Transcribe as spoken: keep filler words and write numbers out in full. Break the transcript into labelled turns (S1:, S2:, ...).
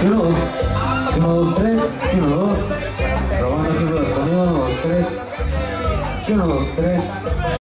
S1: uno, dos, uno, dos, tres, uno, dos. Probando figuras conmigo, uno, dos, tres, uno, dos, tres.